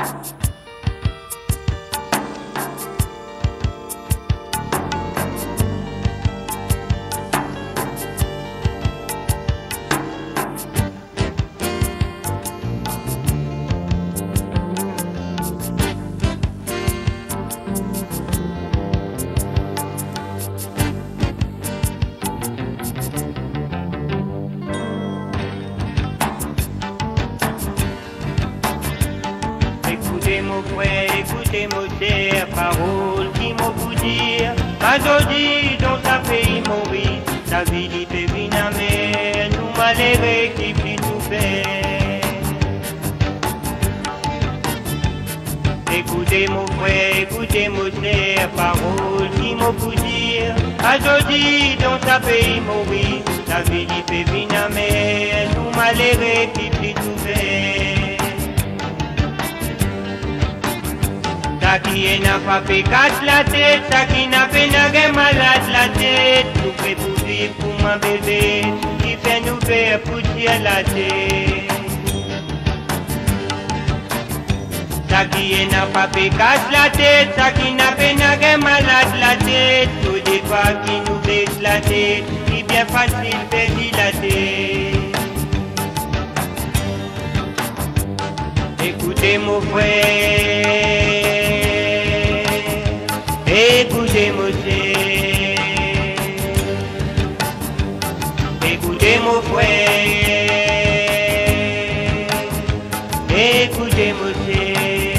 Écoutez mon frère, écoutez mon cher, paroles qui m'ont pour dire, aujourd'hui dans sa pays mourir, sa vie dit pévinamé, nous malheureux qui puis tout faire. Écoutez mon frère, écoutez mon cher, paroles qui m'ont pour dire, aujourd'hui dans sa pays mourir, sa vie dit pévinamé, nous malheureux qui puis tout faire. Ça qui n'a pas fait casse la tête, ça qui n'a fait n'a malade la tête. Nous fait pour vivre pour mon bébé, qui fait nous faire poutier la tête. Ça qui n'a pas fait casse la tête, ça qui n'a fait n'a malade la tête. Tout départ qui nous baisse la tête, qui bien facile fait dilater. Écoutez mon frère, écoutez mon cher, écoutez mon frère, écoutez mon cher.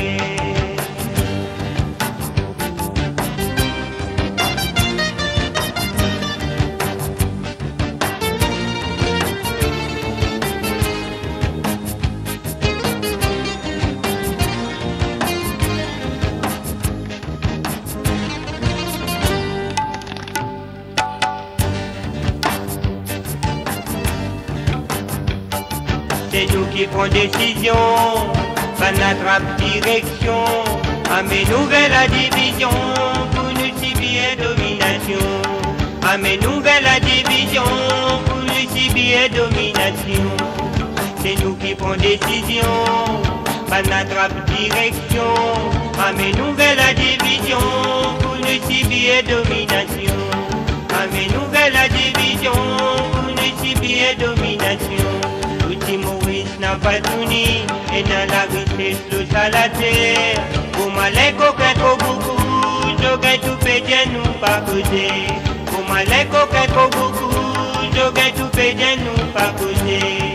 C'est nous qui prenons décision, pas n'attrape direction, à mes nouvelles à division, pour nous subir domination. À mes nouvelles à division, pour nous subir domination. C'est nous qui prenons décision, pas n'attrape direction, à mes nouvelles à division, pour nous subir domination. À mes nouvelles à division, pour nous subir domination. Maurice n'a pas tout ni, et dans la richesse l'eau à la terre. Pour malais coquette au beaucoup, j'aurais tout pédé nous pas causer. Pour malais coquette au beaucoup, j'aurais tout pédé nous pas causer.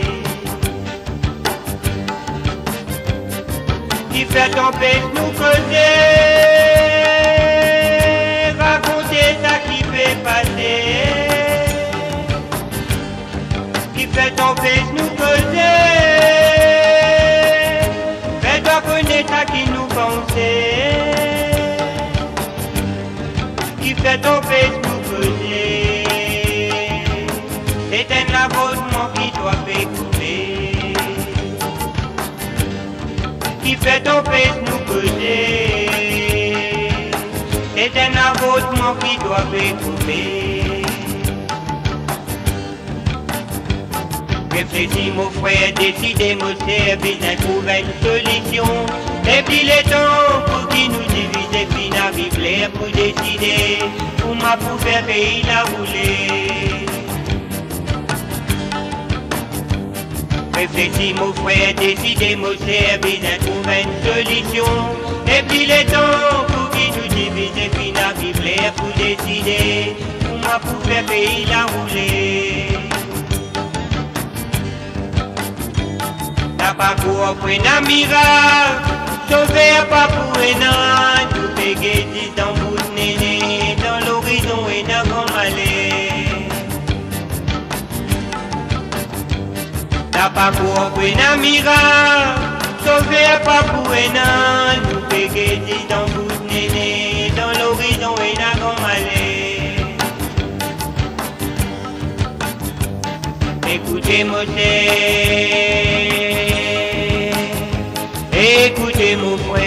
Qui fait tempête nous causer, raconter ça qui fait passer. Qui fait tempête nous causer, fais-toi connaître à qui nous pensait. Qui fait tempête nous causer, c'est un abonnement qui doit écouter. Qui fait tempête nous causer, c'est un abonnement qui doit écouter. Réfléchis mon frère, décidez mon service, trouver une solution. Et puis les temps pour qui nous divise, et puis n'arrive l'air pour décider, pour ma pour faire pays la rouler. Réfléchis mon frère, décidez mon service, trouver une solution. Et puis les temps pour qui nous divise, et puis n'arrive l'air pour décider, pour ma pour faire pays la rouler. Pas pour offrir un miracle, sauver pas pour un an, tout pégué dans bout de néné, dans l'horizon et dans grand malais. T'as pas pour offrir un miracle, sauver pas pour un an, tout pégué dans bout de néné, dans l'horizon et dans grand malais. Écoutez mon cher, écoutez mon frère,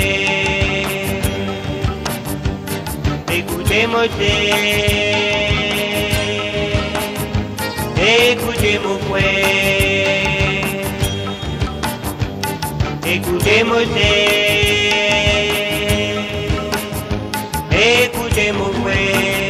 écoutez mon cher, écoutez mon frère, écoutez Moselle, écoutez mon frère.